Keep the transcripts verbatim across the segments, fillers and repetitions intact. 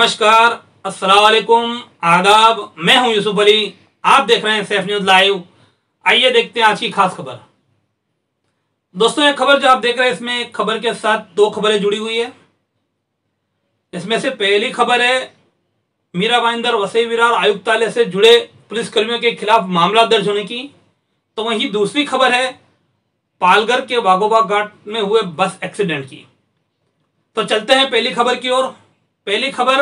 नमस्कार, अस्सलाम वालेकुम, आदाब। मैं हूं यूसुफ अली। आप देख रहे हैं सैफ न्यूज़ लाइव। आइए देखते हैं आज की खास खबर। दोस्तों, ये खबर जो आप देख रहे हैं इसमें एक खबर के साथ दो खबरें जुड़ी हुई है। इसमें से पहली खबर है मीरा भाईंदर वसई विरार आयुक्तालय से जुड़े पुलिसकर्मियों के खिलाफ मामला दर्ज होने की। तो वहीं दूसरी खबर है पालघर के वाघोबा घाट में हुए बस एक्सीडेंट की। तो चलते हैं पहली खबर की ओर। पहली खबर,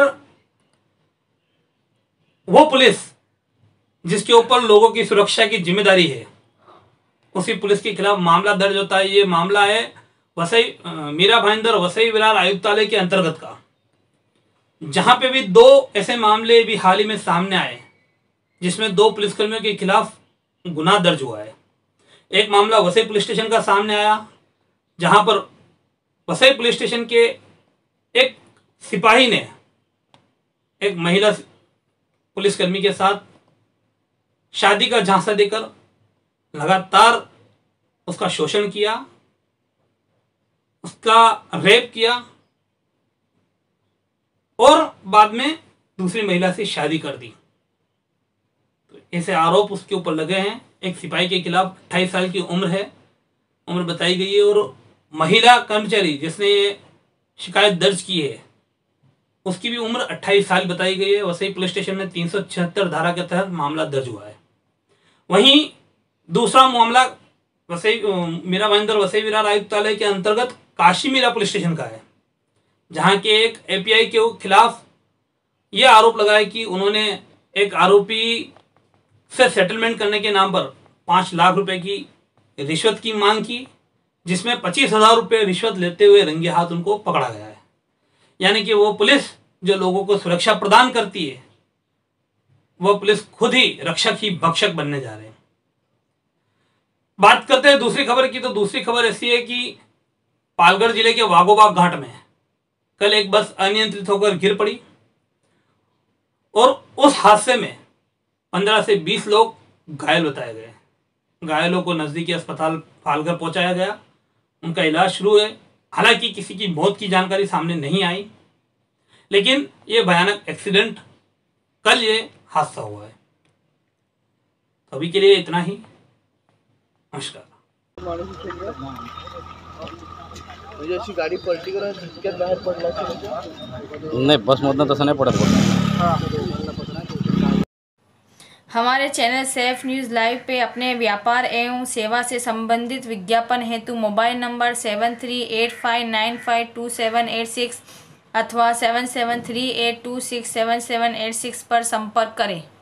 वो पुलिस जिसके ऊपर लोगों की सुरक्षा की जिम्मेदारी है, उसी पुलिस के खिलाफ मामला दर्ज होता है। ये मामला है वसई मीरा भाईंदर वसई विरार आयुक्तालय के अंतर्गत का, जहां पे भी दो ऐसे मामले भी हाल ही में सामने आए जिसमें दो पुलिसकर्मियों के खिलाफ गुनाह दर्ज हुआ है। एक मामला वसई पुलिस स्टेशन का सामने आया, जहां पर वसई पुलिस स्टेशन के एक सिपाही ने एक महिला पुलिसकर्मी के साथ शादी का झांसा देकर लगातार उसका शोषण किया, उसका रेप किया और बाद में दूसरी महिला से शादी कर दी। तो ऐसे आरोप उसके ऊपर लगे हैं। एक सिपाही के खिलाफ अट्ठाईस साल की उम्र है, उम्र बताई गई है, और महिला कर्मचारी जिसने ये शिकायत दर्ज की है उसकी भी उम्र अट्ठाईस साल बताई गई है। वसई पुलिस स्टेशन में तीन सौ छिहत्तर धारा के तहत मामला दर्ज हुआ है। वहीं दूसरा मामला वसई मीरा भाईंदर वसई विरार आयुक्तालय के अंतर्गत काशी मीरा पुलिस स्टेशन का है, जहां के एक एपीआई के खिलाफ यह आरोप लगाया कि उन्होंने एक आरोपी से सेटलमेंट करने के नाम पर पांच लाख रुपए की रिश्वत की मांग की, जिसमें पच्चीस हजार रुपये रिश्वत लेते हुए रंगे हाथ उनको पकड़ा गया है। यानी कि वो पुलिस जो लोगों को सुरक्षा प्रदान करती है, वो पुलिस खुद ही रक्षक ही भक्षक बनने जा रहे हैं। बात करते हैं दूसरी खबर की। तो दूसरी खबर ऐसी है कि पालघर जिले के वाघोबा घाट में कल एक बस अनियंत्रित होकर गिर पड़ी और उस हादसे में पंद्रह से बीस लोग घायल बताए गए। घायलों को नजदीकी अस्पताल पालघर पहुंचाया गया, उनका इलाज शुरू है। हालांकि किसी की मौत की जानकारी सामने नहीं आई, लेकिन यह भयानक एक्सीडेंट, कल ये हादसा हुआ है। अभी के लिए इतना ही। नमस्कार। म्हणजे अशी गाडी पलटी करून झटक्यात बाहेर पडला असेल? नाही, बसमधनं तसं नाही पडत बघ। हमारे चैनल सैफ न्यूज़ लाइव पे अपने व्यापार एवं सेवा से संबंधित विज्ञापन हेतु mobile number seven three eight five nine five two seven eight six अथवा seven seven three eight two six seven seven eight six पर संपर्क करें।